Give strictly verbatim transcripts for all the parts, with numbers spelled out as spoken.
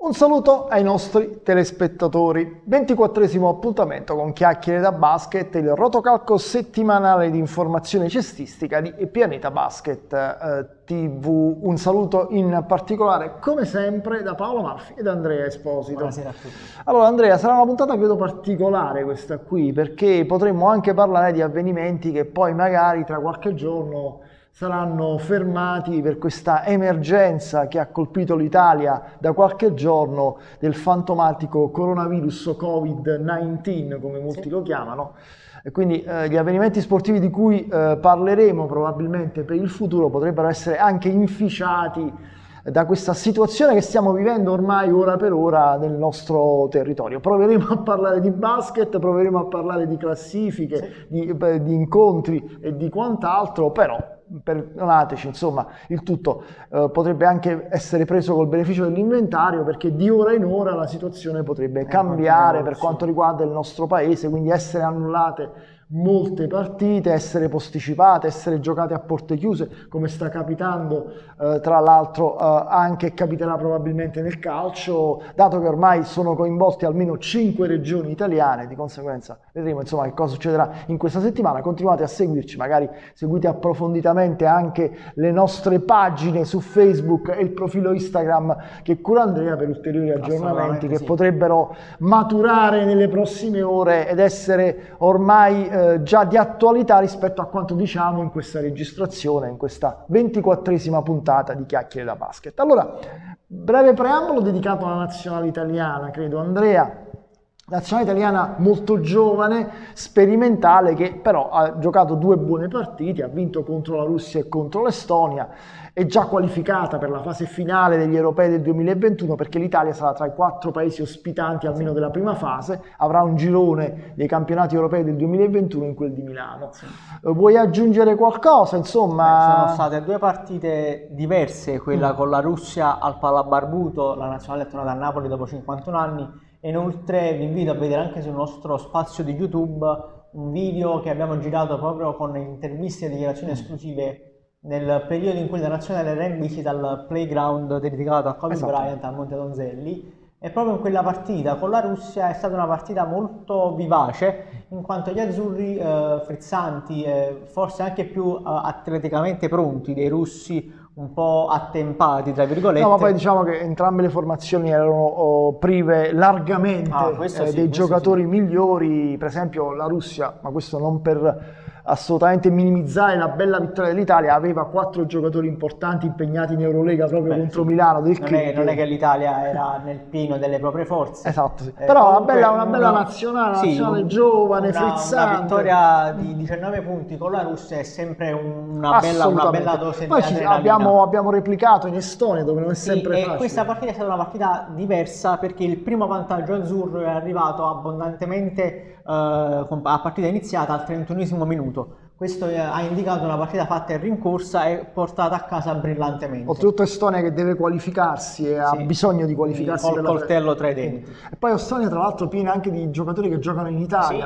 Un saluto ai nostri telespettatori. ventiquattresimo appuntamento con Chiacchiere da Basket, il rotocalco settimanale di informazione cestistica di Pianeta Basket eh, tivù. Un saluto in particolare, come sempre, da Paolo Marfi ed Andrea Esposito. Buonasera a tutti. Allora Andrea, sarà una puntata credo particolare questa qui, perché potremmo anche parlare di avvenimenti che poi magari tra qualche giorno saranno fermati per questa emergenza che ha colpito l'Italia da qualche giorno del fantomatico coronavirus o covid diciannove, come molti sì. lo chiamano. E quindi eh, gli avvenimenti sportivi di cui eh, parleremo probabilmente per il futuro potrebbero essere anche inficiati da questa situazione che stiamo vivendo ormai ora per ora nel nostro territorio. Proveremo a parlare di basket, proveremo a parlare di classifiche, sì. di, di incontri e di quant'altro, però perdonateci, insomma, il tutto eh, potrebbe anche essere preso col beneficio dell'inventario, perché di ora in ora la situazione potrebbe eh, cambiare per quanto riguarda il nostro paese, quindi essere annullate molte partite, essere posticipate, essere giocate a porte chiuse, come sta capitando eh, tra l'altro eh, anche capiterà probabilmente nel calcio, dato che ormai sono coinvolte almeno cinque regioni italiane. Di conseguenza vedremo insomma che cosa succederà in questa settimana. Continuate a seguirci, magari seguite approfonditamente anche le nostre pagine su Facebook e il profilo Instagram che cura Andrea per ulteriori aggiornamenti che sì. potrebbero maturare nelle prossime ore ed essere ormai eh, già di attualità rispetto a quanto diciamo in questa registrazione, in questa ventiquattresima puntata di Chiacchiere da Basket. Allora, breve preambolo dedicato alla nazionale italiana, credo Andrea. Nazionale italiana molto giovane, sperimentale, che però ha giocato due buone partite, ha vinto contro la Russia e contro l'Estonia, è già qualificata per la fase finale degli europei del duemilaventuno, perché l'Italia sarà tra i quattro paesi ospitanti almeno della prima fase, avrà un girone dei campionati europei del duemilaventuno in quel di Milano. Sì. Vuoi aggiungere qualcosa? Insomma, Beh, sono state due partite diverse, quella mm. con la Russia al Palabarbuto, la nazionale è tornata a Napoli dopo cinquantuno anni. E inoltre vi invito a vedere anche sul nostro spazio di YouTube un video che abbiamo girato proprio con interviste e dichiarazioni esclusive nel periodo in cui la nazionale era in visita al playground dedicato a Kobe esatto. Bryant a Monte Donzelli. E proprio in quella partita con la Russia è stata una partita molto vivace, in quanto gli azzurri eh, frizzanti e forse anche più eh, atleticamente pronti dei russi, un po' attempati tra virgolette. No, ma poi diciamo che entrambe le formazioni erano oh, prive largamente ah, eh, sì, dei giocatori sì. migliori, per esempio la Russia, ma questo non per assolutamente minimizzare la bella vittoria dell'Italia, aveva quattro giocatori importanti impegnati in Eurolega proprio Beh, non Milano del non, è, non è che l'Italia era nel pieno delle proprie forze, esatto, sì. eh, però una bella, una bella una, nazionale, sì, nazionale un, giovane, una, frizzante. Una vittoria di diciannove punti con la Russia è sempre una bella, una bella dose poi di ci, abbiamo, abbiamo replicato in Estonia, dove non è sempre sì, facile. E questa partita è stata una partita diversa, perché il primo vantaggio azzurro è arrivato abbondantemente uh, a partita iniziata al trentunesimo minuto. Questo ha indicato una partita fatta in rincorsa e portata a casa brillantemente. Oltretutto Estonia che deve qualificarsi e ha sì, bisogno di qualificarsi col coltello tra i denti. E poi Estonia tra l'altro piena anche di giocatori che giocano in Italia, sì,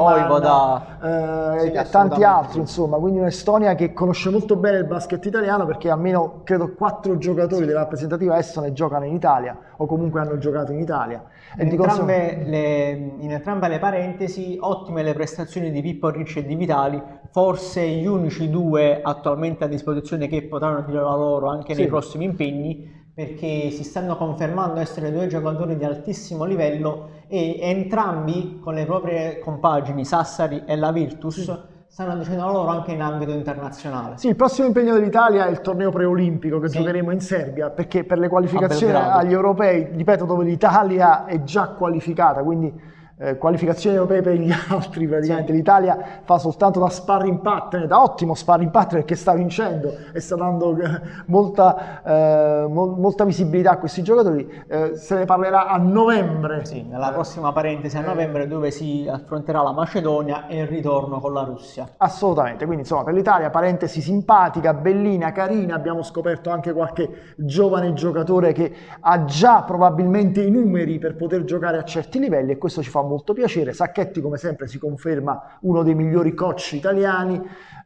Vedman, eh, sì, tanti altri insomma, quindi un'Estonia che conosce molto bene il basket italiano, perché almeno credo quattro giocatori sì. della rappresentativa estone giocano in Italia o comunque hanno giocato in Italia. In, e entrambe, conseguenza... le, in entrambe le parentesi ottime le prestazioni di Pippo Ricci e di Vitali, forse gli unici due attualmente a disposizione che potranno dire la loro anche sì. nei prossimi impegni, perché si stanno confermando essere due giocatori di altissimo livello e entrambi con le proprie compagini Sassari e la Virtus sì. stanno dicendo la loro anche in ambito internazionale. Sì, il prossimo impegno dell'Italia è il torneo preolimpico che sì. giocheremo in Serbia, perché per le qualificazioni agli europei, ripeto, dove l'Italia è già qualificata, quindi Eh, qualificazioni europee per gli altri praticamente, sì. l'Italia fa soltanto da sparring partner, da ottimo sparring partner, perché sta vincendo e sta dando eh, molta, eh, mo molta visibilità a questi giocatori. Eh, se ne parlerà a novembre, sì, nella prossima parentesi a novembre, dove si affronterà la Macedonia e il ritorno con la Russia. Assolutamente, quindi insomma per l'Italia parentesi simpatica, bellina, carina. Abbiamo scoperto anche qualche giovane giocatore che ha già probabilmente i numeri per poter giocare a certi livelli, e questo ci fa molto molto piacere. Sacchetti come sempre si conferma uno dei migliori coach italiani,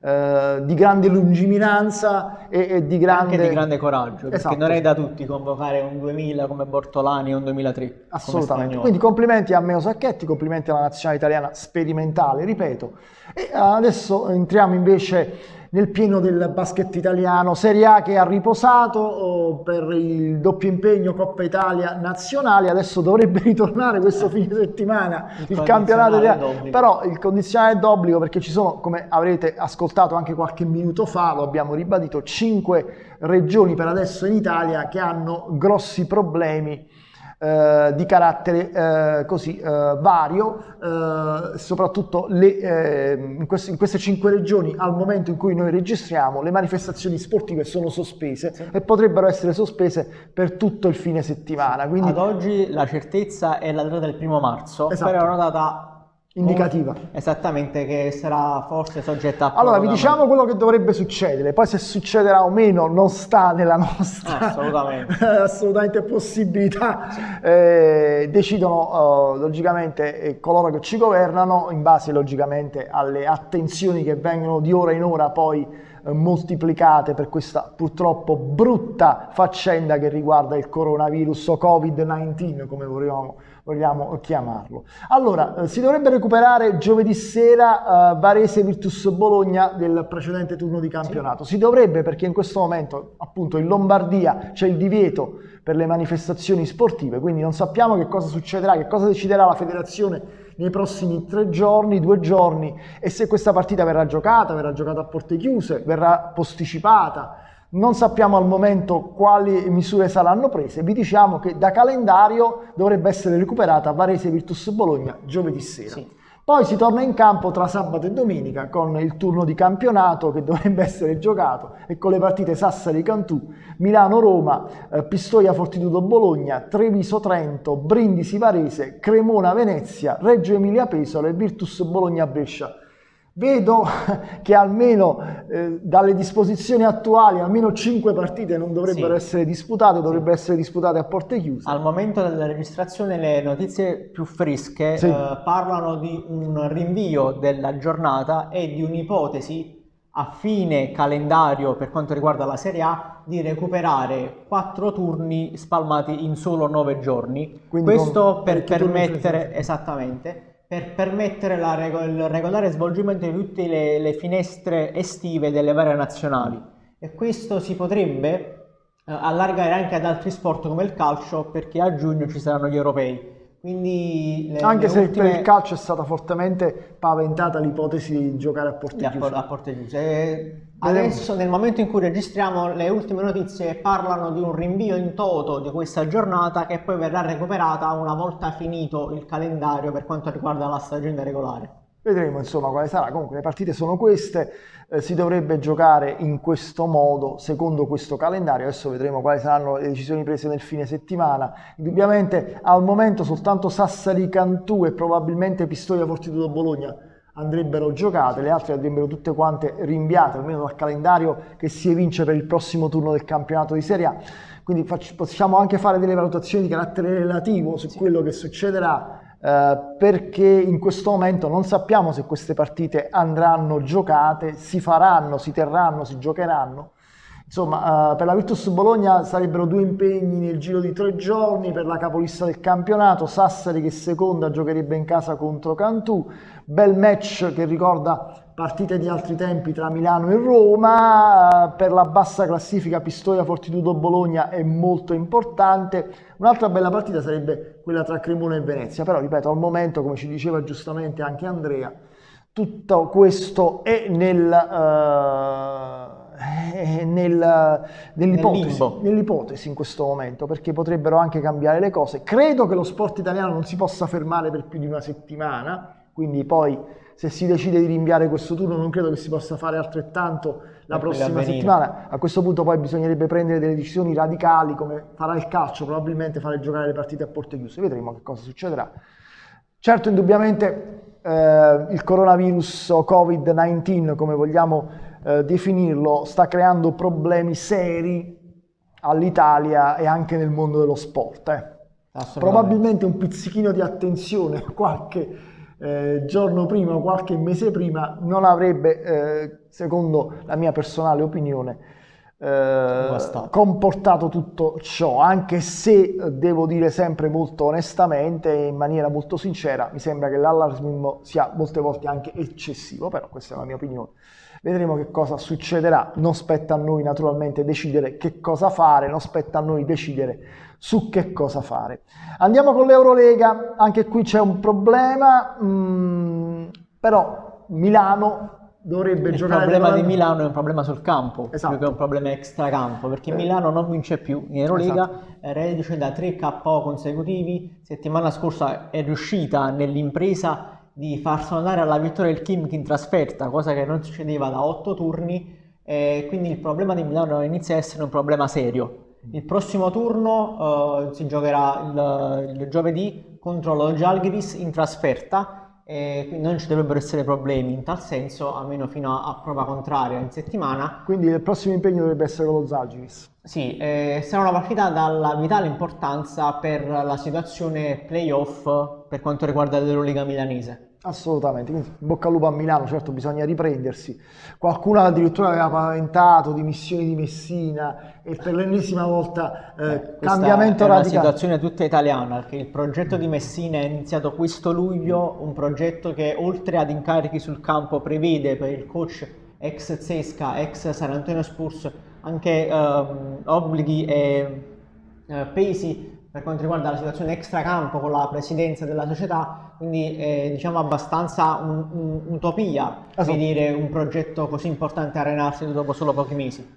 eh, di grande lungimiranza e, e di grande... Anche di grande coraggio, perché esatto, non è da tutti convocare un duemila come Bortolani e un duemilatré. Assolutamente, quindi complimenti a Meo Sacchetti, complimenti alla nazionale italiana sperimentale, ripeto. E adesso entriamo invece nel pieno del basket italiano, Serie A che ha riposato oh, per il doppio impegno Coppa Italia nazionale, adesso dovrebbe ritornare questo fine settimana il, il campionato italiano, però il condizionale è d'obbligo perché ci sono, come avrete ascoltato anche qualche minuto fa, lo abbiamo ribadito, cinque regioni per adesso in Italia che hanno grossi problemi Eh, di carattere eh, così eh, vario, eh, soprattutto le, eh, in, queste, in queste cinque regioni al momento in cui noi registriamo le manifestazioni sportive sono sospese, sì, e potrebbero essere sospese per tutto il fine settimana. Quindi... Ad oggi la certezza è la data del primo marzo, esatto, però è una data indicativa. Esattamente, che sarà forse soggetta a... Allora, vi diciamo quello che dovrebbe succedere, poi se succederà o meno non sta nella nostra assolutamente, assolutamente possibilità, sì. eh, decidono uh, logicamente eh, coloro che ci governano in base logicamente alle attenzioni che vengono di ora in ora poi eh, moltiplicate per questa purtroppo brutta faccenda che riguarda il coronavirus o covid diciannove come vogliamo vogliamo chiamarlo. Allora, eh, si dovrebbe recuperare giovedì sera eh, Varese Virtus Bologna del precedente turno di campionato. Sì. Si dovrebbe perché in questo momento appunto in Lombardia c'è il divieto per le manifestazioni sportive, quindi non sappiamo che cosa succederà, che cosa deciderà la federazione nei prossimi tre giorni, due giorni, e se questa partita verrà giocata, verrà giocata a porte chiuse, verrà posticipata. Non sappiamo al momento quali misure saranno prese, vi diciamo che da calendario dovrebbe essere recuperata Varese Virtus Bologna giovedì sera. Sì. Poi si torna in campo tra sabato e domenica con il turno di campionato che dovrebbe essere giocato e con le partite Sassari-Cantù, Milano-Roma, eh, Pistoia-Fortitudo Bologna, Treviso-Trento, Brindisi-Varese, Cremona-Venezia, Reggio Emilia-Pesaro e Virtus Bologna-Brescia. Vedo che almeno eh, dalle disposizioni attuali almeno cinque partite non dovrebbero sì. essere disputate, dovrebbero sì. essere disputate a porte chiuse. Al momento della registrazione le notizie più fresche sì. eh, parlano di un rinvio della giornata e di un'ipotesi a fine calendario per quanto riguarda la Serie A di recuperare quattro turni spalmati in solo nove giorni. Quindi questo per permettere esattamente per permettere la rego il regolare svolgimento di tutte le, le finestre estive delle varie nazionali, e questo si potrebbe eh, allargare anche ad altri sport come il calcio, perché a giugno ci saranno gli europei. Quindi le, anche le se ultime... per il calcio è stata fortemente paventata l'ipotesi di giocare a porte chiuse. A porte chiuse. Adesso, nel momento in cui registriamo, le ultime notizie parlano di un rinvio in toto di questa giornata che poi verrà recuperata una volta finito il calendario per quanto riguarda la stagione regolare. Vedremo insomma quale sarà. Comunque le partite sono queste, eh, si dovrebbe giocare in questo modo secondo questo calendario. Adesso vedremo quali saranno le decisioni prese nel fine settimana. Indubbiamente al momento soltanto Sassari Cantù e probabilmente Pistoia Fortitudo Bologna andrebbero giocate, le altre andrebbero tutte quante rinviate, almeno dal calendario che si evince per il prossimo turno del campionato di Serie A. Quindi faccio, possiamo anche fare delle valutazioni di carattere relativo su sì. quello che succederà, eh, perché in questo momento non sappiamo se queste partite andranno giocate, si faranno, si terranno, si giocheranno. Insomma, uh, per la Virtus Bologna sarebbero due impegni nel giro di tre giorni per la capolista del campionato, Sassari che seconda giocherebbe in casa contro Cantù, bel match che ricorda partite di altri tempi tra Milano e Roma, uh, per la bassa classifica Pistoia Fortitudo Bologna è molto importante, un'altra bella partita sarebbe quella tra Cremona e Venezia, però ripeto al momento, come ci diceva giustamente anche Andrea, tutto questo è nel... Uh, Nel, nell'ipotesi, nell'ipotesi in questo momento, perché potrebbero anche cambiare le cose. Credo che lo sport italiano non si possa fermare per più di una settimana, quindi poi se si decide di rinviare questo turno non credo che si possa fare altrettanto la prossima settimana. A questo punto poi bisognerebbe prendere delle decisioni radicali come farà il calcio, probabilmente fare giocare le partite a porte chiuse, vedremo che cosa succederà. Certo, indubbiamente eh, il coronavirus o covid diciannove come vogliamo Eh, definirlo, sta creando problemi seri all'Italia e anche nel mondo dello sport. Eh. probabilmente un pizzichino di attenzione qualche eh, giorno prima o qualche mese prima non avrebbe, eh, secondo la mia personale opinione, eh, comportato tutto ciò, anche se eh, devo dire sempre molto onestamente e in maniera molto sincera, mi sembra che l'allarmismo sia molte volte anche eccessivo, però questa è la mia opinione. Vedremo che cosa succederà, non spetta a noi naturalmente decidere che cosa fare, non spetta a noi decidere su che cosa fare. Andiamo con l'Eurolega, anche qui c'è un problema, mh, però Milano dovrebbe il giocare... Il problema di Milano è un problema sul campo, esatto, più che un problema extracampo, perché eh. Milano non vince più in Eurolega, esatto, è reduce da tre K O consecutivi, settimana scorsa è riuscita nell'impresa di far suonare alla vittoria il Khimki in trasferta, cosa che non succedeva da otto turni, e quindi il problema di Milano inizia a essere un problema serio. Il prossimo turno uh, si giocherà il, il giovedì contro lo Žalgiris in trasferta, e quindi non ci dovrebbero essere problemi in tal senso, almeno fino a, a prova contraria in settimana. Quindi il prossimo impegno dovrebbe essere con lo Žalgiris. Sì, eh, sarà una partita dalla vitale importanza per la situazione playoff per quanto riguarda l'Euroliga milanese. Assolutamente, quindi bocca al lupo a Milano, certo bisogna riprendersi. Qualcuno addirittura aveva paventato dimissioni di Messina e per l'ennesima volta eh, eh, cambiamento è radicale. È una situazione tutta italiana, perché il progetto di Messina è iniziato questo luglio, un progetto che oltre ad incarichi sul campo prevede per il coach ex Zesca, ex San Antonio Spurs, anche ehm, obblighi e eh, pesi per quanto riguarda la situazione extracampo con la presidenza della società, quindi è diciamo abbastanza un'utopia un, esatto, vedere un progetto così importante arenarsi dopo solo pochi mesi.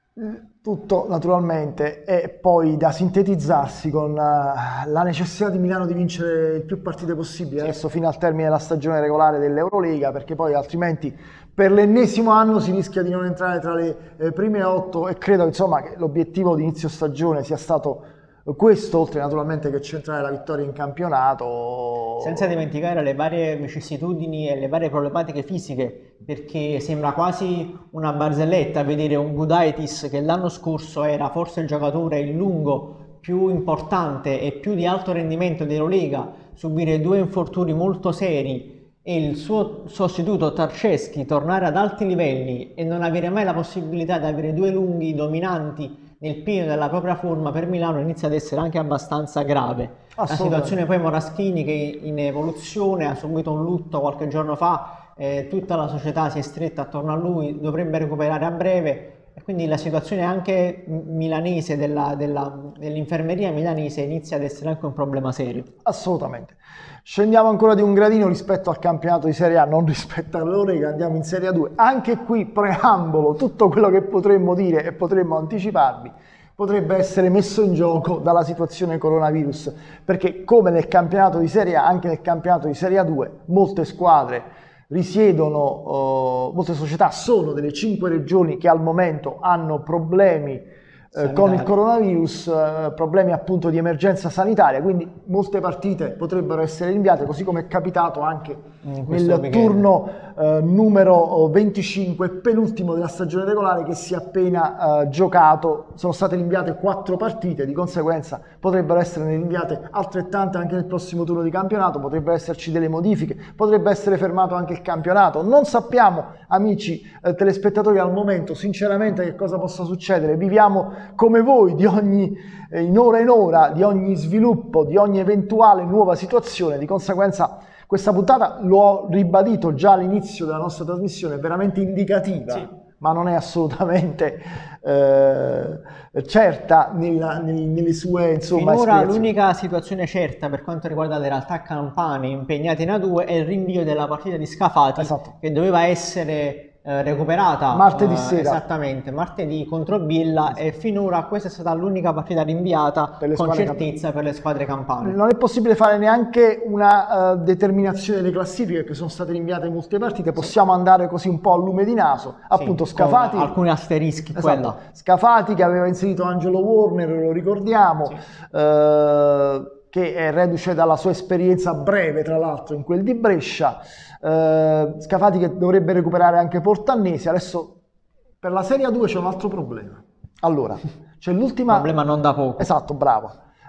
Tutto naturalmente è poi da sintetizzarsi con uh, la necessità di Milano di vincere il più partite possibile, sì, adesso fino al termine della stagione regolare dell'Eurolega, perché poi altrimenti per l'ennesimo anno si rischia di non entrare tra le eh, prime otto, e credo insomma che l'obiettivo di inizio stagione sia stato questo, oltre naturalmente che centrare la vittoria in campionato. Senza dimenticare le varie vicissitudini e le varie problematiche fisiche, perché sembra quasi una barzelletta vedere un Gudaitis che l'anno scorso era forse il giocatore in lungo più importante e più di alto rendimento dell'Eurolega subire due infortuni molto seri e il suo sostituto Tarceschi tornare ad alti livelli e non avere mai la possibilità di avere due lunghi dominanti nel pieno della propria forma, per Milano inizia ad essere anche abbastanza grave. La situazione poi Moraschini, che in evoluzione ha subito un lutto qualche giorno fa, eh, tutta la società si è stretta attorno a lui, dovrebbe recuperare a breve, e quindi la situazione anche milanese della, della, dell'infermeria milanese inizia ad essere anche un problema serio. Assolutamente. Scendiamo ancora di un gradino rispetto al campionato di Serie A, non rispetto all'Eurolega, andiamo in Serie A due. Anche qui preambolo, tutto quello che potremmo dire e potremmo anticiparvi potrebbe essere messo in gioco dalla situazione coronavirus, perché come nel campionato di Serie A, anche nel campionato di Serie A due, molte squadre risiedono, uh, molte società sono delle cinque regioni che al momento hanno problemi Eh, con il coronavirus, eh, problemi appunto di emergenza sanitaria, quindi molte partite potrebbero essere rinviate, così come è capitato anche nel weekend. turno eh, numero venticinque, penultimo della stagione regolare, che si è appena eh, giocato. Sono state rinviate quattro partite, di conseguenza potrebbero essere rinviate altrettante anche nel prossimo turno di campionato, potrebbero esserci delle modifiche, potrebbe essere fermato anche il campionato. Non sappiamo, amici eh, telespettatori, al momento sinceramente che cosa possa succedere. Viviamo come voi di ogni eh, in ora in ora di ogni sviluppo, di ogni eventuale nuova situazione. Di conseguenza questa puntata, l'ho ribadito già all'inizio della nostra trasmissione, è veramente indicativa, sì, ma non è assolutamente eh, certa nella, nel, nelle sue insomma finora l'unica situazione certa per quanto riguarda le realtà campane impegnate in A due è il rinvio della partita di Scafati, esatto, che doveva essere Eh, recuperata martedì sera, eh, esattamente martedì contro Billa, e finora questa è stata l'unica partita rinviata con certezza per le squadre campane. Non è possibile fare neanche una uh, determinazione delle classifiche, perché sono state rinviate molte partite. Possiamo sì. andare così un po' a lume di naso, sì, appunto Scafati, alcuni asterischi, esatto, quella. Scafati che aveva inserito Angelo Warner, lo ricordiamo, sì. uh, che è reduce dalla sua esperienza breve tra l'altro in quel di Brescia. Uh, Scafati che dovrebbe recuperare anche Portannesi. Adesso per la Serie A due c'è un altro problema. Allora, c'è l'ultima... problema non da poco. Esatto, bravo.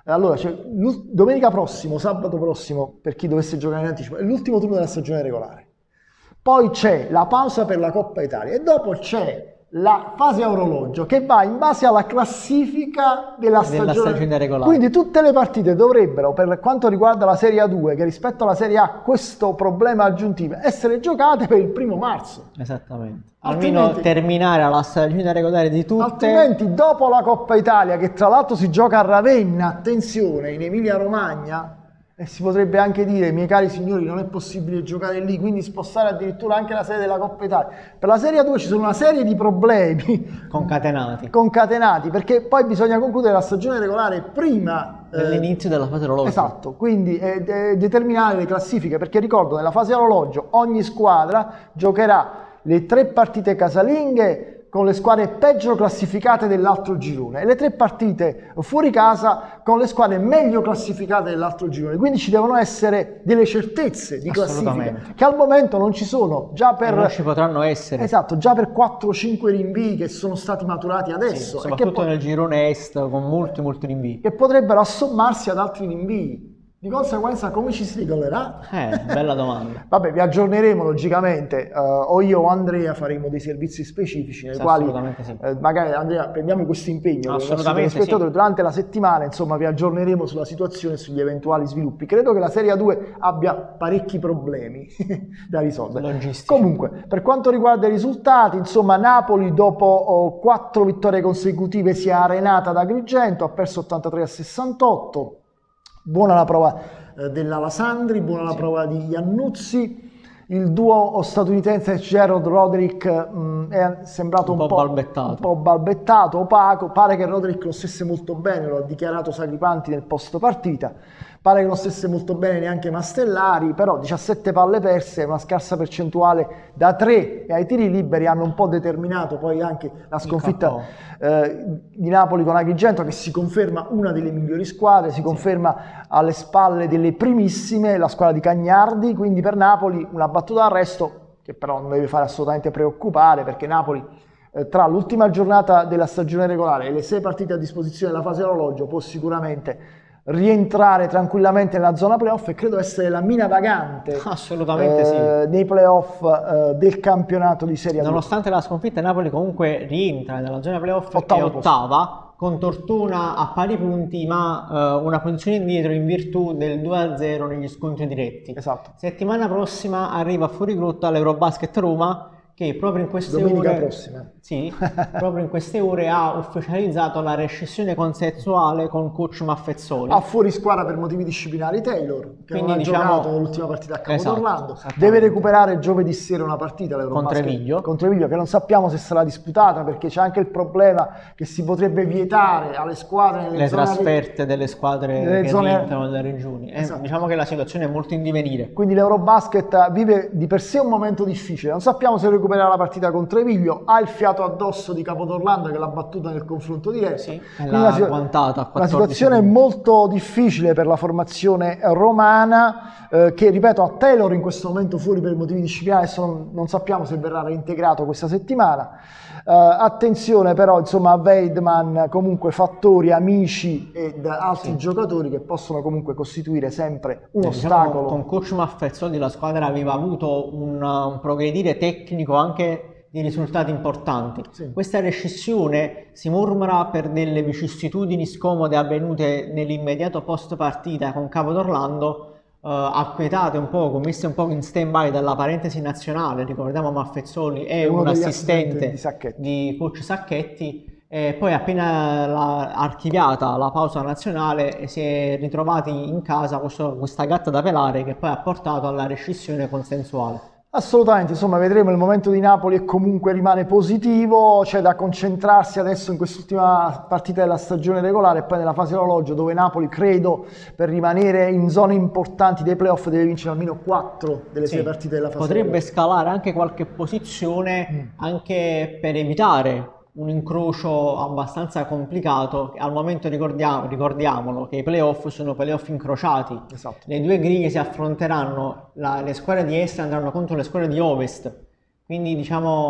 Allora, cioè, domenica prossimo, sabato prossimo, per chi dovesse giocare in anticipo, è l'ultimo turno della stagione regolare. Poi c'è la pausa per la Coppa Italia e dopo c'è la fase a orologio che va in base alla classifica della stagione, della stagione regolare. Quindi tutte le partite dovrebbero, per quanto riguarda la Serie A due, che rispetto alla Serie A questo problema aggiuntivo, essere giocate per il primo marzo. Esattamente. Almeno terminare la stagione regolare di tutte. Altrimenti dopo la Coppa Italia, che tra l'altro si gioca a Ravenna, attenzione, in Emilia Romagna, e si potrebbe anche dire, miei cari signori, non è possibile giocare lì, quindi spostare addirittura anche la sede della Coppa Italia. Per la Serie A due ci sono una serie di problemi concatenati, concatenati perché poi bisogna concludere la stagione regolare prima dell'inizio eh, della fase orologio. Esatto, quindi eh, de- determinare le classifiche, perché ricordo, nella fase orologio ogni squadra giocherà le tre partite casalinghe con le squadre peggio classificate dell'altro girone e le tre partite fuori casa con le squadre meglio classificate dell'altro girone. Quindi ci devono essere delle certezze di classifica che al momento non ci sono. Già per, non ci potranno essere. Esatto, già per quattro cinque rinvii che sono stati maturati adesso. Sì, soprattutto nel girone est con molti molti rinvii. Che potrebbero assommarsi ad altri rinvii. Di conseguenza come ci si regolerà? Eh, bella domanda. Vabbè, vi aggiorneremo logicamente, uh, o io o Andrea faremo dei servizi specifici nei sì, quali sì. uh, magari Andrea prendiamo questo impegno assolutamente sì. durante la settimana, insomma vi aggiorneremo sulla situazione e sugli eventuali sviluppi. Credo che la Serie A due abbia parecchi problemi da risolvere. Logistici. Comunque, per quanto riguarda i risultati, insomma Napoli dopo oh, quattro vittorie consecutive si è arenata ad Agrigento, ha perso ottantatré a sessantotto. Buona la prova eh, della Sandri, buona la sì. prova di Iannuzzi. Il duo statunitense Gerald Roderick mh, è sembrato un, un, po po balbettato. un po' balbettato, opaco. Pare che Roderick lo stesse molto bene, lo ha dichiarato Sacripanti nel post partita. Pare che non stesse molto bene neanche Mastellari, però diciassette palle perse, una scarsa percentuale da tre e ai tiri liberi hanno un po' determinato poi anche la sconfitta eh, di Napoli con Agrigento, che si conferma una delle migliori squadre, si conferma sì. alle spalle delle primissime, la squadra di Cagnardi, quindi per Napoli una battuta d'arresto che però non deve fare assolutamente preoccupare, perché Napoli eh, tra l'ultima giornata della stagione regolare e le sei partite a disposizione della fase orologio può sicuramente rientrare tranquillamente nella zona playoff e credo essere la mina vagante assolutamente eh, sì. nei playoff eh, del campionato di Serie A. Nonostante la sconfitta, Napoli comunque rientra nella zona playoff perché è ottava con Tortona a pari punti, ma eh, una posizione indietro in virtù del due a zero negli scontri diretti. Esatto. Settimana prossima arriva fuori grotta all'Eurobasket Roma, che proprio in queste Domenica ore prossima. Sì, proprio in queste ore ha ufficializzato la rescissione consensuale con coach Maffezzoli. Ha fuori squadra per motivi disciplinari Taylor, che Quindi, non ha diciamo, giocato l'ultima partita a Capodorlando. Esatto, deve recuperare giovedì sera una partita con Treviglio. con Treviglio, che non sappiamo se sarà disputata, perché c'è anche il problema che si potrebbe vietare alle squadre nelle le zone trasferte re... delle squadre nelle che zone... rientrano dalle regioni. Esatto. Eh, diciamo che la situazione è molto in divenire. Quindi l'Eurobasket vive di per sé un momento difficile, non sappiamo se recupererà la partita con Treviglio, ha il fiato addosso di Capodorlando che l'ha battuta nel confronto diretto. Sì, l'ha agguantata. La situazione è molto difficile per la formazione romana, eh, che ripeto ha Taylor in questo momento fuori per motivi disciplinari, adesso non, non sappiamo se verrà reintegrato questa settimana. Uh, attenzione però insomma a Weidman, comunque fattori, amici ed altri sì. giocatori che possono comunque costituire sempre un eh, ostacolo. Diciamo, con coach Maffezzoli la squadra aveva avuto un, un progredire tecnico anche di risultati importanti. Sì. Questa rescissione si mormora per delle vicissitudini scomode avvenute nell'immediato post partita con Capodorlando, Uh, acquietate un po', messe un po' in stand by dalla parentesi nazionale. Ricordiamo Maffezzoli è un assistente di, di coach Sacchetti, e poi appena la, archiviata la pausa nazionale si è ritrovati in casa questo, questa gatta da pelare che poi ha portato alla rescissione consensuale. Assolutamente, insomma vedremo, il momento di Napoli e comunque rimane positivo, c'è da concentrarsi adesso in quest'ultima partita della stagione regolare e poi nella fase orologio, dove Napoli credo per rimanere in zone importanti dei playoff deve vincere almeno quattro delle sì, sei partite della fase potrebbe orologio. Scalare anche qualche posizione mm. anche per evitare un incrocio abbastanza complicato. Al momento ricordiamo, ricordiamolo che i playoff sono playoff incrociati. Esatto. Le due griglie si affronteranno, la, le squadre di est andranno contro le squadre di ovest, quindi diciamo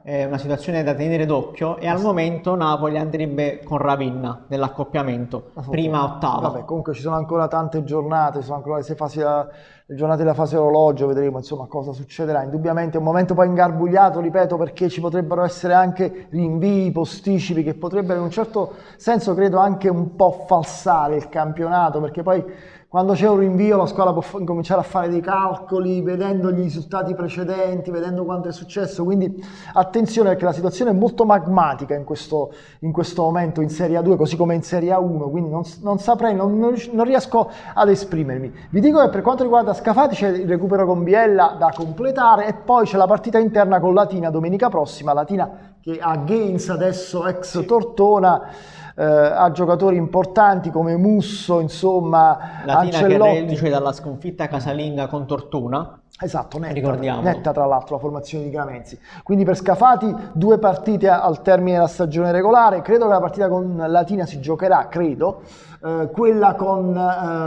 è una situazione da tenere d'occhio e al momento Napoli andrebbe con Ravinna nell'accoppiamento, prima ottava. Vabbè, comunque ci sono ancora tante giornate, ci sono ancora le, sei fasi, le giornate della fase orologio, vedremo insomma cosa succederà. Indubbiamente è un momento poi ingarbugliato, ripeto, perché ci potrebbero essere anche rinvii, posticipi che potrebbero in un certo senso credo anche un po' falsare il campionato, perché poi quando c'è un rinvio la squadra può cominciare a fare dei calcoli, vedendo gli risultati precedenti, vedendo quanto è successo, quindi attenzione perché la situazione è molto magmatica in questo, in questo momento in Serie A due, così come in Serie A uno, quindi non, non saprei, non, non riesco ad esprimermi. Vi dico che per quanto riguarda Scafati c'è il recupero con Biella da completare e poi c'è la partita interna con Latina domenica prossima, Latina che ha Gaines adesso ex Tortona, eh, ha giocatori importanti come Musso, insomma, Latina Ancelotti. che reduce dalla sconfitta casalinga con Tortona. Esatto, netta, ricordiamo. netta tra l'altro la formazione di Gramenzi. Quindi per Scafati due partite al termine della stagione regolare, credo che la partita con Latina si giocherà, credo, eh, quella con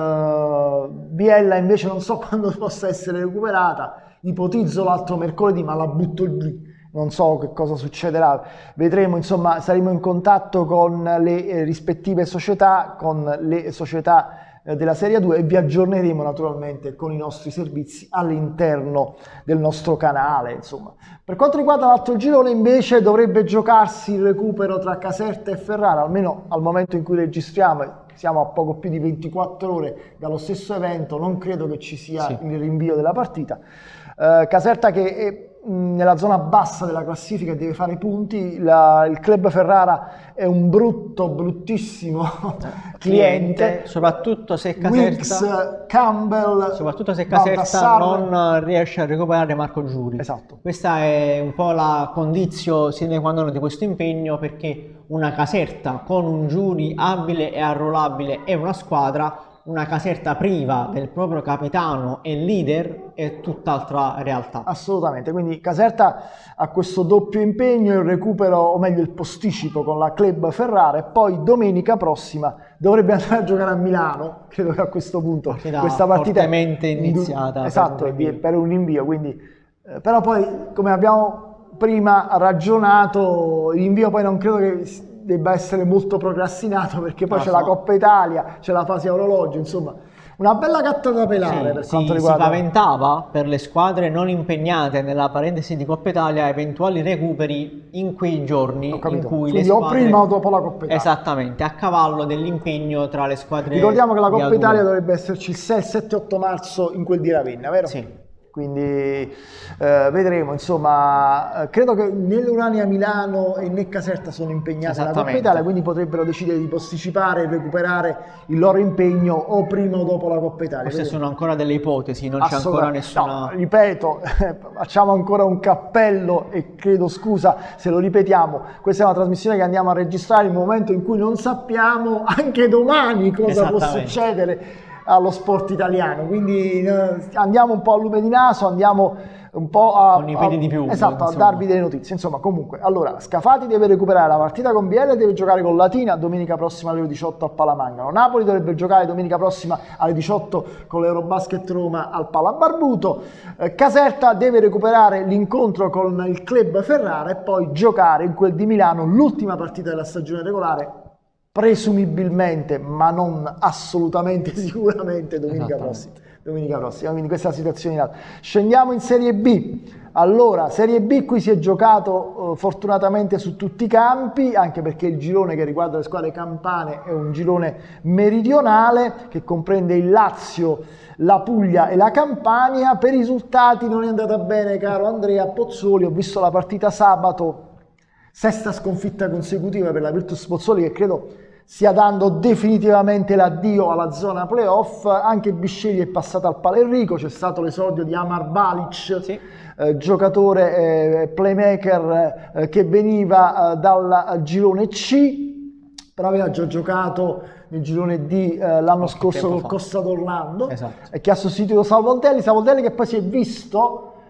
eh, Biella invece non so quando possa essere recuperata, ipotizzo l'altro mercoledì ma la butto lì. Non so che cosa succederà, vedremo, insomma saremo in contatto con le eh, rispettive società, con le società eh, della Serie A due e vi aggiorneremo naturalmente con i nostri servizi all'interno del nostro canale. Insomma. Per quanto riguarda l'altro girone invece dovrebbe giocarsi il recupero tra Caserta e Ferrara, almeno al momento in cui registriamo, siamo a poco più di ventiquattro ore dallo stesso evento, non credo che ci sia sì. il rinvio della partita. Eh, Caserta che è nella zona bassa della classifica deve fare punti, la, il club Ferrara è un brutto, bruttissimo cliente, cliente, soprattutto se Caserta, Wicks, Campbell, soprattutto se Caserta non riesce a recuperare Marco Giuri. Esatto. Questa è un po' la condizio sine qua non di questo impegno, perché una Caserta con un Giuri abile e arruolabile è una squadra, una Caserta priva del proprio capitano e leader è tutt'altra realtà. Assolutamente, quindi Caserta ha questo doppio impegno, il recupero, o meglio il posticipo con la Club Ferrara e poi domenica prossima dovrebbe andare a giocare a Milano, credo che a questo punto partita questa partita fortemente iniziata. Esatto, per un, per un rinvio, quindi, eh, però poi come abbiamo prima ragionato, il rinvio poi non credo che debba essere molto procrastinato perché poi ah, c'è so. la Coppa Italia, c'è la fase a orologio, insomma una bella gatta da pelare sì, per quanto si, riguarda. Si paventava per le squadre non impegnate nella parentesi di Coppa Italia eventuali recuperi in quei giorni in cui Quindi le squadre... o prima o dopo la Coppa Italia. Esattamente, a cavallo dell'impegno tra le squadre. Ricordiamo che la Coppa Italia dovrebbe esserci il sei, sette, otto marzo in quel di Ravenna, vero? Sì. Quindi eh, vedremo, insomma, credo che né l'Urania Milano e né Caserta sono impegnate nella Coppa Italia, quindi potrebbero decidere di posticipare e recuperare il loro impegno o prima o dopo la Coppa Italia. Queste sono ancora delle ipotesi, non c'è ancora nessuna... No, ripeto, facciamo ancora un cappello e chiedo scusa se lo ripetiamo, questa è una trasmissione che andiamo a registrare in un momento in cui non sappiamo anche domani cosa può succedere allo sport italiano, quindi eh, andiamo un po' a lume di naso, andiamo un po' a, con i piedi a, di più, esatto, a darvi delle notizie. Insomma, comunque, allora, Scafati deve recuperare la partita con Biella e deve giocare con Latina domenica prossima alle diciotto a Palamangano. Napoli dovrebbe giocare domenica prossima alle diciotto con l'Eurobasket Roma al Palabarbuto. Eh, Caserta deve recuperare l'incontro con il club Ferrara e poi giocare in quel di Milano l'ultima partita della stagione regolare, presumibilmente, ma non assolutamente sicuramente domenica prossima. Domenica prossima, quindi questa è la situazione in alto. Scendiamo in Serie B. Allora, Serie B qui si è giocato eh, fortunatamente su tutti i campi, anche perché il girone che riguarda le squadre campane è un girone meridionale che comprende il Lazio, la Puglia e la Campania. Per i risultati non è andata bene, caro Andrea Pozzoli, ho visto la partita sabato, sesta sconfitta consecutiva per la Virtus Pozzoli che credo stia dando definitivamente l'addio alla zona playoff. Anche Bisceglie è passata al Palerrico, c'è stato l'esordio di Amar Balic, sì. eh, giocatore eh, playmaker eh, che veniva eh, dal girone C, però aveva già giocato nel girone D eh, l'anno scorso con Costa d'Orlando, esatto. e che ha sostituito Salvoldelli, Salvoldelli che poi si è visto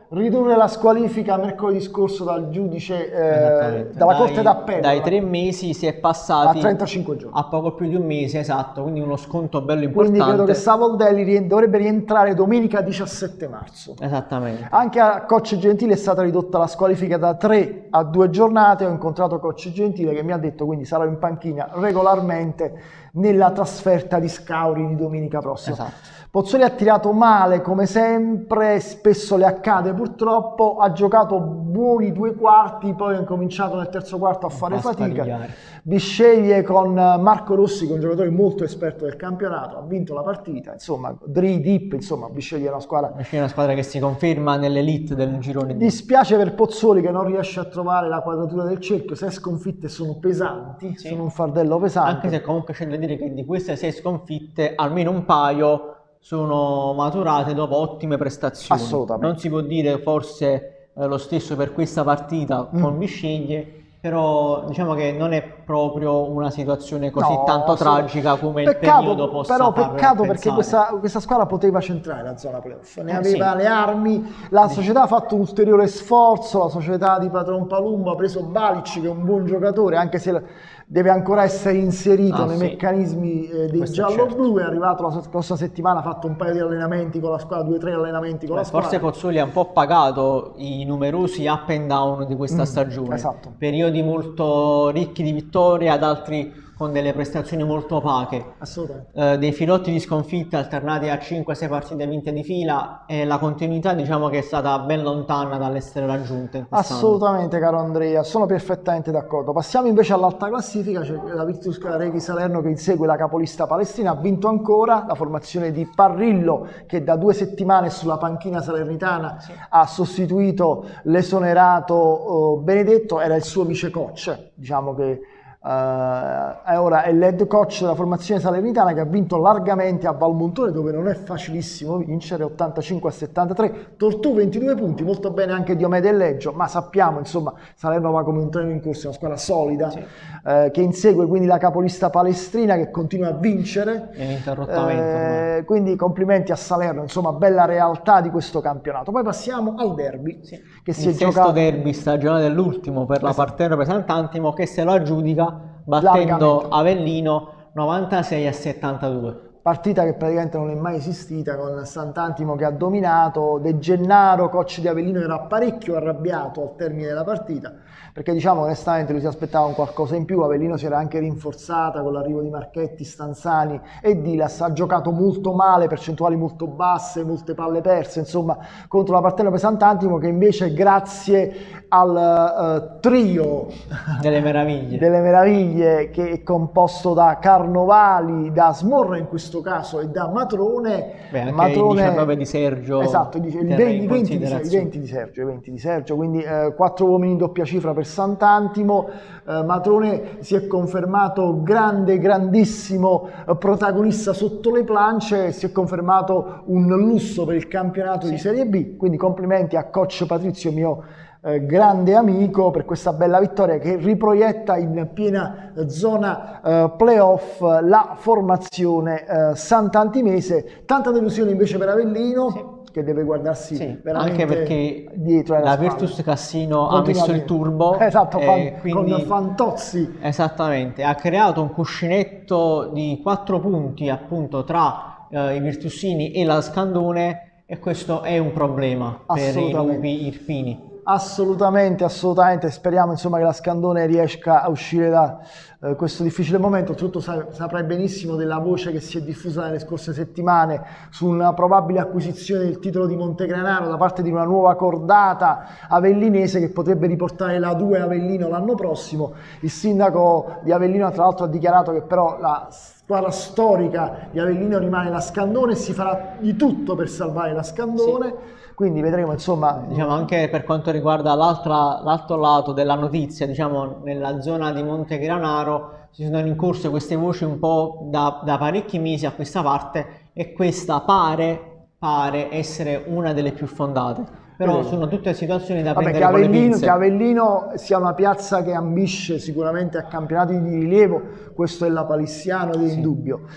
ridurre la squalifica mercoledì scorso dal giudice, eh, dalla dai, Corte d'Appello. Dai tre mesi si è passati a trentacinque giorni. A poco più di un mese, esatto, quindi uno sconto bello importante. Quindi credo che Savoldelli dovrebbe rientrare domenica diciassette marzo. Esattamente. Anche a Coach Gentile è stata ridotta la squalifica da tre a due giornate. Ho incontrato Coach Gentile che mi ha detto quindi sarò in panchina regolarmente nella trasferta di Scauri di domenica prossima. Esatto. Pozzoli ha tirato male come sempre, spesso le accade purtroppo, ha giocato buoni due quarti, poi ha incominciato nel terzo quarto a fare fatica. Bisceglie con Marco Rossi, che è un giocatore molto esperto del campionato, ha vinto la partita, insomma, Dri, Dip, insomma, Bisceglie è una squadra... Bisceglie è una squadra che si conferma nell'elite del girone. Dispiace per Pozzoli che non riesce a trovare la quadratura del cerchio, sei sconfitte sono pesanti, sì. Sono un fardello pesante. Anche se comunque c'è da dire che di queste sei sconfitte, almeno un paio sono maturate dopo ottime prestazioni. Assolutamente. Non si può dire forse eh, lo stesso per questa partita mm. con Bisceglie, però diciamo che non è proprio una situazione così no, tanto tragica come peccato, il periodo possa però far peccato pensare. Perché questa, questa squadra poteva centrare la zona playoff, ne eh, aveva sì. le armi, la società ha fatto un ulteriore sforzo, la società di Patron Palumbo ha preso Balic che è un buon giocatore, anche se deve ancora essere inserito ah, nei sì. meccanismi eh, dei giallo-blu, certo. È arrivato la scorsa settimana, ha fatto un paio di allenamenti con la squadra, due o tre allenamenti con Beh, la squadra. Forse Pozzoli ha un po' pagato i numerosi up and down di questa mm, stagione, esatto. Periodi molto ricchi di vittorie, ad altri con delle prestazioni molto opache. Assolutamente. Eh, dei filotti di sconfitte alternati a cinque sei partite vinte di fila e la continuità diciamo che è stata ben lontana dall'essere raggiunta in Assolutamente caro Andrea, sono perfettamente d'accordo. Passiamo invece all'alta classifica, c'è la Virtus Reghi Salerno che insegue la capolista palestina, ha vinto ancora la formazione di Parrillo che da due settimane sulla panchina salernitana sì. ha sostituito l'esonerato uh, Benedetto, era il suo vice coach, diciamo che Uh, è ora è l'head coach della formazione salernitana che ha vinto largamente a Valmontone dove non è facilissimo vincere, ottantacinque a settantatré. Tortù ventidue punti, molto bene anche Diomede e Leggio, ma sappiamo insomma Salerno va come un treno in corsa, è una squadra solida sì. uh, che insegue quindi la capolista palestrina che continua a vincere ininterrottamente, uh, quindi complimenti a Salerno, insomma bella realtà di questo campionato. Poi passiamo al derby sì. che si il è giocato derby stagionale dell'ultimo per la esatto. Parterre Pesant'Antimo che se lo aggiudica battendo Avellino novantasei a settantadue. Partita che praticamente non è mai esistita, con Sant'Antimo che ha dominato. De Gennaro, coach di Avellino, era parecchio arrabbiato al termine della partita perché diciamo onestamente lui si aspettava un qualcosa in più. Avellino si era anche rinforzata con l'arrivo di Marchetti, Stanzani e Dilas, ha giocato molto male, percentuali molto basse, molte palle perse insomma contro la Parterno Pesant'Antimo che invece grazie al uh, trio delle meraviglie. delle meraviglie che è composto da Carnovali, da Smorra in questo caso e da Matrone. Beh, anche Matrone, il diciannove di Sergio, esatto, il venti, venti, di, i venti di Sergio, i venti di Sergio, quindi eh, quattro uomini in doppia cifra per Sant'Antimo. eh, Matrone si è confermato grande, grandissimo eh, protagonista sotto le plance, si è confermato un lusso per il campionato sì. di Serie B, quindi complimenti a coach Patrizio, mio Eh, grande amico, per questa bella vittoria che riproietta in piena zona eh, playoff la formazione eh, sant'antimese. Tanta delusione invece per Avellino sì. che deve guardarsi sì, veramente anche perché dietro la Virtus Cassino ha messo il turbo esatto, eh, fan, quindi, con Fantozzi esattamente, ha creato un cuscinetto di quattro punti appunto tra eh, i Virtusini e la Scandone e questo è un problema per i lupi irpini. Assolutamente, assolutamente, speriamo insomma che la Scandone riesca a uscire da eh, questo difficile momento. Tutto saprai benissimo della voce che si è diffusa nelle scorse settimane su una probabile acquisizione del titolo di Montegranaro da parte di una nuova cordata avellinese che potrebbe riportare la due Avellino l'anno prossimo. Il sindaco di Avellino tra l'altro ha dichiarato che però la squadra storica di Avellino rimane la Scandone e si farà di tutto per salvare la Scandone. Sì. Quindi vedremo insomma. Diciamo anche per quanto riguarda l'altro lato della notizia, diciamo nella zona di Montegranaro si sono in corso queste voci un po' da, da parecchi mesi a questa parte e questa pare, pare essere una delle più fondate. Però sono tutte situazioni da Vabbè, prendere che Avellino, con le pinze. Che Avellino sia una piazza che ambisce sicuramente a campionati di rilievo, questo è la palissiano ed è sì. indubbio.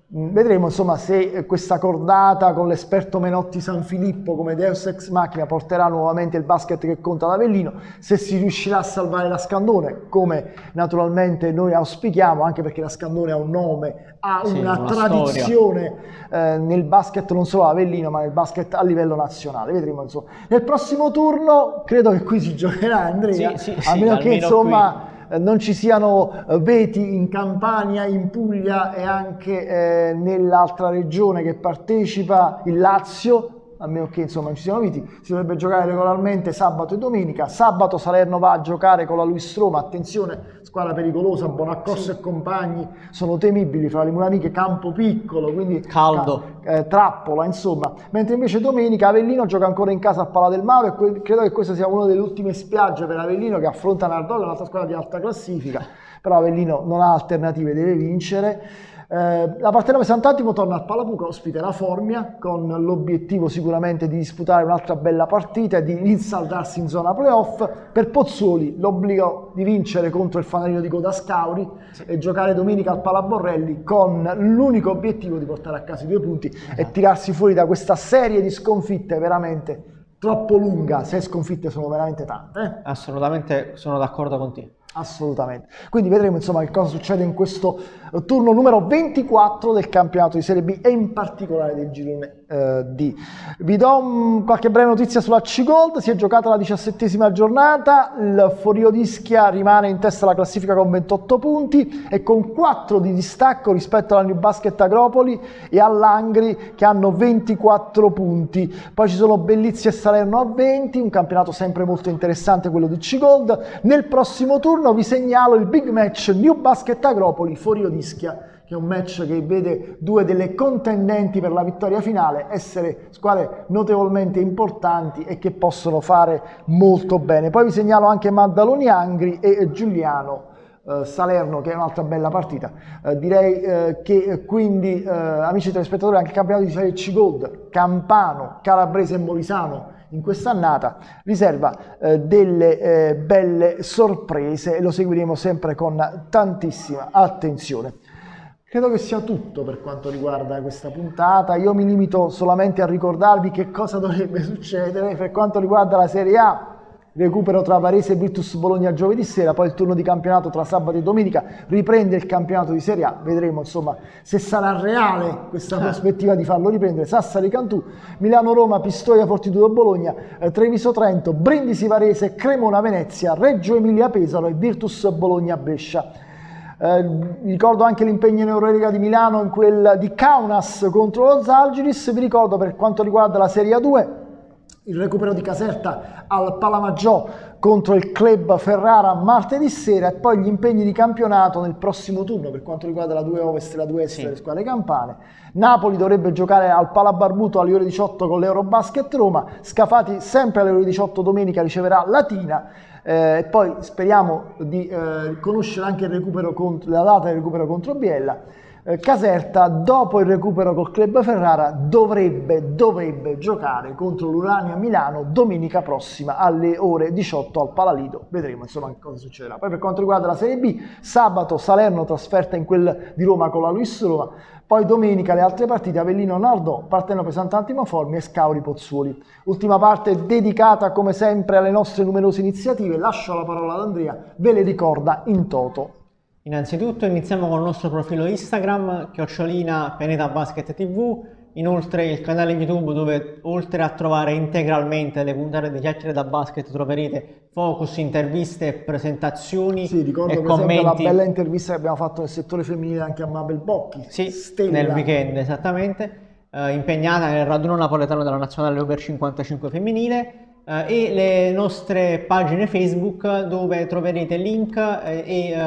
Vedremo insomma se questa cordata con l'esperto Menotti Sanfilippo come Deus Ex Machina porterà nuovamente il basket che conta ad Avellino, se si riuscirà a salvare la Scandone come naturalmente noi auspichiamo, anche perché la Scandone ha un nome, ha sì, una, una tradizione eh, nel basket non solo a Avellino ma nel basket a livello nazionale. Vedremo insomma. Nel prossimo turno credo che qui si giocherà, Andrea, sì, sì, a meno sì, che insomma qui non ci siano veti in Campania, in Puglia e anche eh, nell'altra regione che partecipa, il Lazio, a meno che insomma non ci siano veti. Si dovrebbe giocare regolarmente sabato e domenica. Sabato Salerno va a giocare con la Luis Roma, attenzione, squadra pericolosa, Bonaccorso sì. e compagni sono temibili, fra le mura amiche campo piccolo, quindi caldo, ca eh, trappola insomma. Mentre invece domenica Avellino gioca ancora in casa al Pala del Mauro e credo che questa sia una delle ultime spiagge per Avellino, che affronta Nardò, un'altra squadra di alta classifica, però Avellino non ha alternative, deve vincere. Eh, la Partenopea Sant'Attimo torna al Palapuca, ospite la Formia, con l'obiettivo sicuramente di disputare un'altra bella partita e di rinsaldarsi in zona playoff. Per Pozzuoli l'obbligo di vincere contro il fanalino di Coda Scauri sì. e giocare domenica al Palaborrelli con l'unico obiettivo di portare a casa i due punti esatto. e tirarsi fuori da questa serie di sconfitte veramente troppo lunga. Sei sconfitte sono veramente tante. Eh? Assolutamente, sono d'accordo con te. Assolutamente. Quindi vedremo insomma che cosa succede in questo turno numero ventiquattro del campionato di Serie B e in particolare del girone eh, D. Vi do un, qualche breve notizia sulla C-Gold. Si è giocata la diciassettesima giornata, il Forio d'Ischia rimane in testa alla classifica con ventotto punti e con quattro di distacco rispetto alla New Basket Agropoli e all'Angri che hanno ventiquattro punti. Poi ci sono Bellizia e Salerno a venti, un campionato sempre molto interessante quello di C-Gold. Nel prossimo turno vi segnalo il big match New Basket Agropoli Forio d'Ischia, che è un match che vede due delle contendenti per la vittoria finale essere squadre notevolmente importanti e che possono fare molto bene. Poi vi segnalo anche Maddaloni Angri e Giuliano eh, Salerno, che è un'altra bella partita. Eh, direi eh, che quindi eh, amici telespettatori, anche il campionato di Serie C Gold, Campano, Calabrese e Molisano in quest'annata riserva eh, delle eh, belle sorprese e lo seguiremo sempre con tantissima attenzione. Credo che sia tutto per quanto riguarda questa puntata. Io mi limito solamente a ricordarvi che cosa dovrebbe succedere per quanto riguarda la Serie A. Recupero tra Varese e Virtus Bologna giovedì sera, poi il turno di campionato tra sabato e domenica, riprende il campionato di Serie A, vedremo insomma se sarà reale questa prospettiva di farlo riprendere. Sassari Cantù, Milano Roma, Pistoia Fortitudo Bologna, eh, Treviso Trento, Brindisi Varese, Cremona Venezia, Reggio Emilia Pesaro e Virtus Bologna Brescia. Eh, ricordo anche l'impegno in Euroliga di Milano in quel di Kaunas contro lo Zalgiris. Vi ricordo per quanto riguarda la Serie A due il recupero di Caserta al Palamaggiò contro il Club Ferrara martedì sera e poi gli impegni di campionato nel prossimo turno per quanto riguarda la due Ovest e la due Est sì. delle squadre campane. Napoli dovrebbe giocare al Palabarbuto alle ore diciotto con l'Eurobasket Roma, Scafati sempre alle ore diciotto domenica riceverà Latina. E eh, poi speriamo di eh, conoscere anche il recupero contro, la data del recupero contro Biella. Eh, Caserta dopo il recupero col Club Ferrara dovrebbe, dovrebbe giocare contro l'Urania Milano domenica prossima alle ore diciotto al Palalido. Vedremo insomma che cosa succederà. Poi per quanto riguarda la Serie B, sabato Salerno trasferta in quel di Roma con la Luis Roma. Poi domenica le altre partite: Avellino Nardò, Partenopea Sant'Antimo Formia e Scauri Pozzuoli. Ultima parte dedicata come sempre alle nostre numerose iniziative. Lascio la parola ad Andrea, ve le ricorda in toto. Innanzitutto iniziamo con il nostro profilo Instagram, chiocciolina Peneta Basket tivù, inoltre il canale YouTube dove oltre a trovare integralmente le puntate di Chiacchiere da Basket troverete focus, interviste, presentazioni sì, ricordo e per commenti. Esempio, la bella intervista che abbiamo fatto nel settore femminile anche a Mabel Bocchi. Sì, Stella. Nel weekend esattamente, eh, impegnata nel raduno napoletano della Nazionale Over cinquantacinque femminile. Uh, e le nostre pagine Facebook dove troverete link eh, e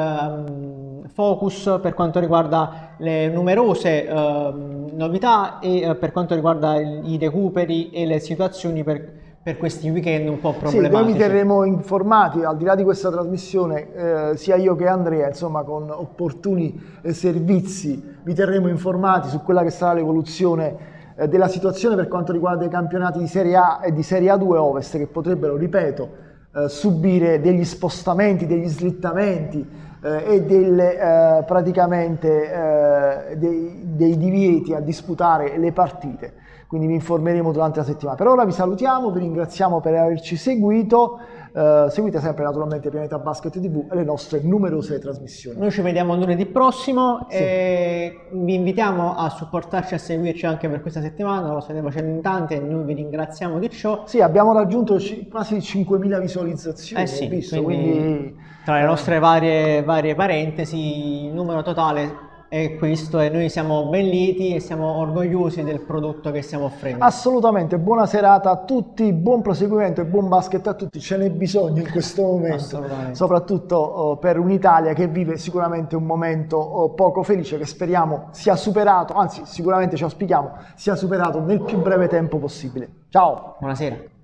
uh, focus per quanto riguarda le numerose uh, novità e uh, per quanto riguarda i recuperi e le situazioni per, per questi weekend un po' problematici. Sì, noi vi terremo informati, al di là di questa trasmissione, eh, sia io che Andrea, insomma con opportuni eh, servizi, vi terremo informati su quella che sarà l'evoluzione della situazione per quanto riguarda i campionati di Serie A e di Serie A due Ovest, che potrebbero, ripeto, eh, subire degli spostamenti, degli slittamenti eh, e delle, eh, praticamente eh, dei, dei divieti a disputare le partite. Quindi vi informeremo durante la settimana. Per ora vi salutiamo, vi ringraziamo per averci seguito. Uh, seguite sempre naturalmente Pianeta Basket tivù e le nostre numerose trasmissioni. Noi ci vediamo lunedì prossimo Sì. E vi invitiamo a supportarci, a seguirci anche per questa settimana, lo state facendo in tanti e noi vi ringraziamo di ciò. Sì, abbiamo raggiunto c- quasi cinquemila visualizzazioni, Eh sì, ho visto, quindi, quindi tra le nostre varie, varie parentesi il numero totale è questo e noi siamo ben lieti e siamo orgogliosi del prodotto che stiamo offrendo. assolutamente, buona serata a tutti, buon proseguimento e buon basket a tutti, ce n'è bisogno in questo momento, soprattutto oh, per un'Italia che vive sicuramente un momento oh, poco felice che speriamo sia superato, anzi sicuramente ci auspichiamo sia superato nel più breve tempo possibile. Ciao! Buonasera.